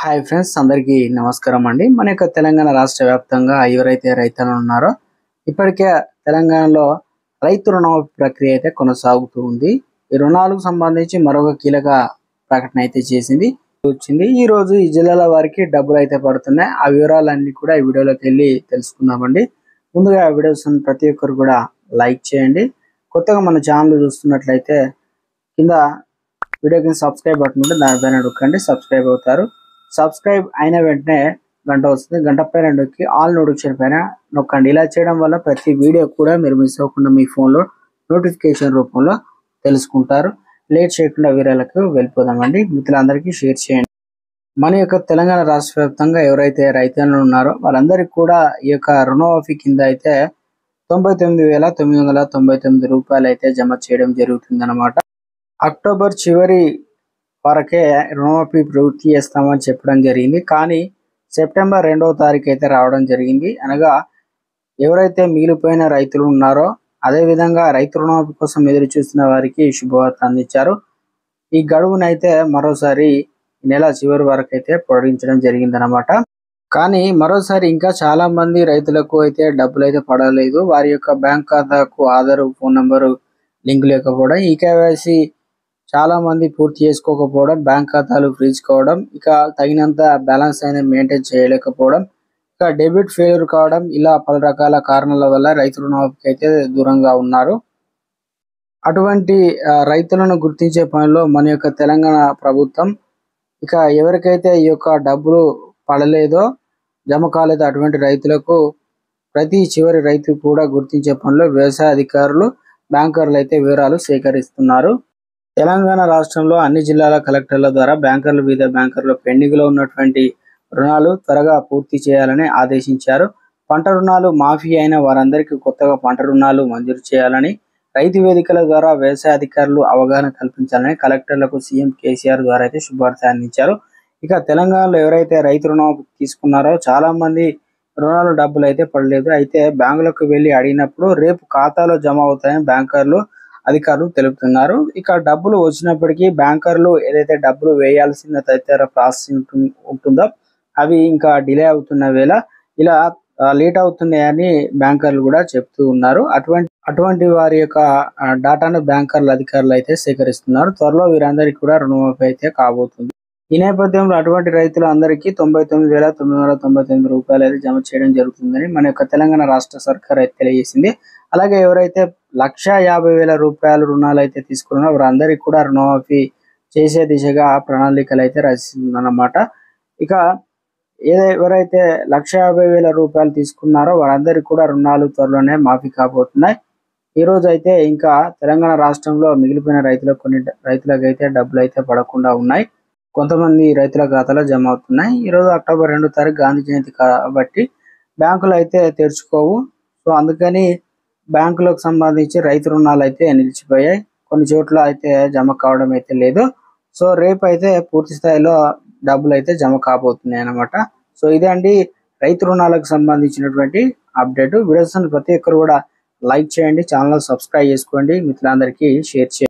Hi friends, అందరికీ నమస్కారం అండి. మన యొక్క తెలంగాణ రాష్ట్ర వ్యాప్తంగా ఎవరైతే రైతులు ఉన్నారో ఇప్పటికే తెలంగాణలో రైతు రుణమాఫీ ప్రక్రియ అయితే కొనసాగుతూ ఉంది. ఈ రుణాలకు సంబంధించి మరొక కీలక ప్రకటన అయితే వచ్చింది. ఈ రోజు ఈ జిల్లాల వారికి డబ్బులు అయితే పడుతున్నాయి. ఆ వివరాలన్నీ కూడా ఈ వీడియోలోకి వెళ్ళి తెలుసుకుందామండి. ముందుగా ఆ వీడియోస్ ప్రతి ఒక్కరు కూడా లైక్ చేయండి. కొత్తగా మన ఛానల్ చూస్తున్నట్లయితే కింద వీడియో కింద సబ్స్క్రైబ్ బటన్ ఉంటే దానిపైన నొక్కండి, సబ్స్క్రైబ్ అవుతారు. సబ్స్క్రైబ్ అయిన వెంటనే గంట వస్తుంది, గంట పైన నొక్కి ఆల్ నోటిఫికేషన్ పైన నొక్కండి. ఇలా చేయడం వల్ల ప్రతి వీడియో కూడా మీరు మిస్ అవ్వకుండా మీ ఫోన్లో నోటిఫికేషన్ రూపంలో తెలుసుకుంటారు. లేట్ చేయకుండా వీడియోలకు వెళ్ళిపోదామండి. మిత్రులందరికీ షేర్ చేయండి. మన యొక్క తెలంగాణ రాష్ట్ర వ్యాప్తంగా ఎవరైతే రైతులు ఉన్నారో వాళ్ళందరికీ కూడా ఈ యొక్క రుణమాఫీ కింద అయితే 99,999 రూపాయలు అయితే జమ చేయడం జరుగుతుందన్నమాట. అక్టోబర్ చివరి వరకే రుణమాఫీ పూర్తి చేస్తామని చెప్పడం జరిగింది. కానీ సెప్టెంబర్ 2వ తారీఖు అయితే రావడం జరిగింది. అనగా ఎవరైతే మిగిలిపోయిన రైతులు ఉన్నారో అదేవిధంగా రైతు రుణమాఫీ కోసం ఎదురు చూస్తున్న వారికి శుభవార్త అందించారు. ఈ గడువునైతే మరోసారి నెల చివరి వరకు అయితే పొడిగించడం జరిగిందనమాట. కానీ మరోసారి ఇంకా చాలా మంది రైతులకు అయితే డబ్బులు అయితే పడలేదు. వారి యొక్క బ్యాంక్ ఖాతాకు ఆధార్, ఫోన్ నంబరు లింక్ లేకపోవడం, ఈ కేవైసీ చాలా మంది పూర్తి చేసుకోకపోవడం, బ్యాంక్ ఖాతాలు ఫ్రీజ్ కావడం, ఇక తగినంత బ్యాలెన్స్ అనేది మెయింటైన్ చేయలేకపోవడం, ఇక డెబిట్ ఫెయిల్యూర్ కావడం, ఇలా పలు రకాల కారణాల వల్ల రైతు రుణమాఫీకి అయితే దూరంగా ఉన్నారు. అటువంటి రైతులను గుర్తించే పనిలో మన యొక్క తెలంగాణ ప్రభుత్వం ఇక ఎవరికైతే ఈ యొక్క డబ్బులు పడలేదో, జమ కాలేదో అటువంటి రైతులకు ప్రతి చివరి రైతు కూడా గుర్తించే పనిలో వ్యవసాయ అధికారులు, బ్యాంకర్లు అయితే వివరాలు సేకరిస్తున్నారు. తెలంగాణ రాష్ట్రంలో అన్ని జిల్లాల కలెక్టర్ల ద్వారా బ్యాంకర్లు, వివిధ బ్యాంకర్లు పెండింగ్ లో ఉన్నటువంటి రుణాలు త్వరగా పూర్తి చేయాలని ఆదేశించారు. పంట రుణాలు మాఫీ అయిన వారందరికీ కొత్తగా పంట రుణాలు మంజూరు చేయాలని, రైతు వేదికల ద్వారా వ్యవసాయ అధికారులు అవగాహన కల్పించాలని కలెక్టర్లకు సీఎం కేసీఆర్ ద్వారా అయితే శుభవార్త అందించారు. ఇక తెలంగాణలో ఎవరైతే రైతు రుణమాఫీ తీసుకున్నారో చాలా మంది రుణాలు డబ్బులు అయితే పడలేదు. అయితే బ్యాంకులకు వెళ్ళి అడిగినప్పుడు రేపు ఖాతాలో జమ అవుతాయని బ్యాంకర్లు, అధికారులు తెలుపుతున్నారు. ఇక డబ్బులు వచ్చినప్పటికీ బ్యాంకర్లు ఏదైతే డబ్బులు వేయాల్సిన తదితర ప్రాసెసింగ్ ఉంటుందో అవి ఇంకా డిలే అవుతున్న వేళ ఇలా లేట్ అవుతున్నాయని బ్యాంకర్లు కూడా చెప్తూ ఉన్నారు. అటువంటి వారి యొక్క డాటాను బ్యాంకర్ల అధికారులు అయితే సేకరిస్తున్నారు. త్వరలో వీరందరికీ కూడా రుణమాఫీ అయితే కాబోతుంది. ఈ నేపథ్యంలో అటువంటి రైతులు అందరికీ 99,999 రూపాయలు అయితే జమ చేయడం జరుగుతుందని మన యొక్క తెలంగాణ రాష్ట్ర సర్కార్ అయితే తెలియజేసింది. అలాగే ఎవరైతే 1,50,000 రూపాయలు రుణాలు అయితే తీసుకున్నారో వారందరికీ కూడా రుణమాఫీ చేసే దిశగా ప్రణాళికలు అయితే రచిస్తుందన్నమాట. ఇక ఎవరైతే 1,50,000 రూపాయలు తీసుకున్నారో వారందరికీ కూడా రుణాలు త్వరలోనే మాఫీ కాబోతున్నాయి. ఈ రోజు అయితే ఇంకా తెలంగాణ రాష్ట్రంలో మిగిలిపోయిన కొన్ని రైతులకు అయితే డబ్బులు అయితే పడకుండా ఉన్నాయి. కొంతమంది రైతుల ఖాతాలో జమ అవుతున్నాయి. ఈరోజు అక్టోబర్ 2వ తారీఖు గాంధీ జయంతి కాబట్టి బ్యాంకులు అయితే తెరుచుకోవు. సో అందుకని బ్యాంకులకు సంబంధించి రైతు రుణాలు అయితే నిలిచిపోయాయి. కొన్ని చోట్ల అయితే జమ కావడం అయితే లేదు. సో రేపు అయితే పూర్తి స్థాయిలో డబ్బులు అయితే జమ కాబోతున్నాయి అన్నమాట. సో ఇదే అండి రైతు రుణాలకు సంబంధించినటువంటి అప్డేట్. వీడియోస్ ప్రతి ఒక్కరు కూడా లైక్ చేయండి, ఛానల్ సబ్స్క్రైబ్ చేసుకోండి, మిత్రులందరికీ షేర్ చేయండి.